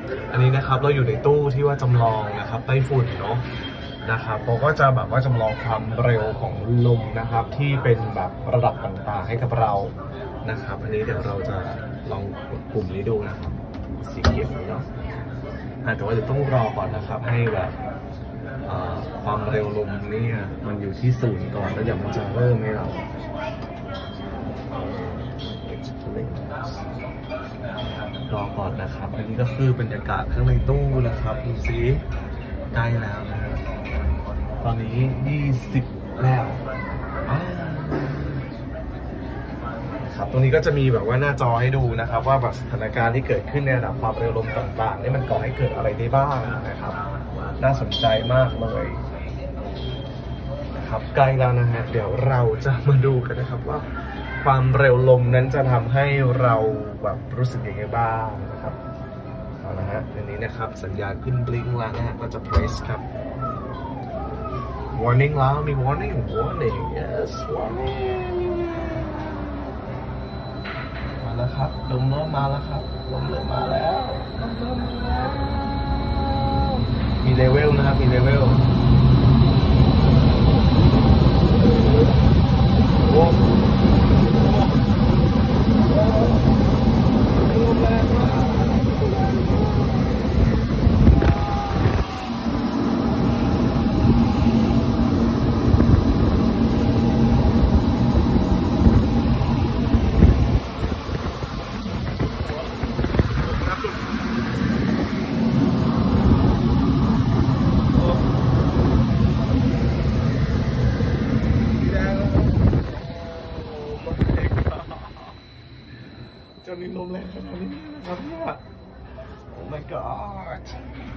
อันนี้นะครับเราอยู่ในตู้ที่ว่าจำลองนะครับไต้ฝุ่นเนาะนะครับเขาก็จะแบบว่าจำลองความเร็วของลมนะครับที่เป็นแบบระดับต่างๆให้กับเรานะครับอันนี้เดี๋ยวเราจะลองกดปุ่มนี้ดูนะครับสีเขียวเนาะแต่ว่าจะต้องรอก่อนนะครับให้แบบความเร็วลมเนี่ยมันอยู่ที่ศูนย์ก่อนแล้วเดี๋ยวมันจะเริ่มให้เรารอก่อนนะครับอันนี้ก็คือบรรยากาศข้างในตู้นะครับดูสิใกล้แล้วนะครับตอนนี้20แล้วครับตรงนี้ก็จะมีแบบว่าหน้าจอให้ดูนะครับว่าแบบสถานการณ์ที่เกิดขึ้นในระดับความเร็วลมต่างๆนี่มันก่อให้เกิดอะไรได้บ้างนะครับน่าสนใจมากเลยนะครับใกล้แล้วนะฮะเดี๋ยวเราจะมาดูกันนะครับว่าความเร็วลมนั้นจะทำให้เราแบบรู้สึกยังไงบ้างนะครับเอาละฮะอันนี้นะครับสัญญาณขึ้นบลิงก์แล้วนะฮะก็จะ press ครับ warning แล้วมี warning yes warning มาแล้วครับลมเริ่มมาแล้วครับลมเริ่มมาแล้วมีเลเวลนะครับมีเลเวลโอ้จะมีลมแรงขนาดนี้นะครับเนี่ย Oh my god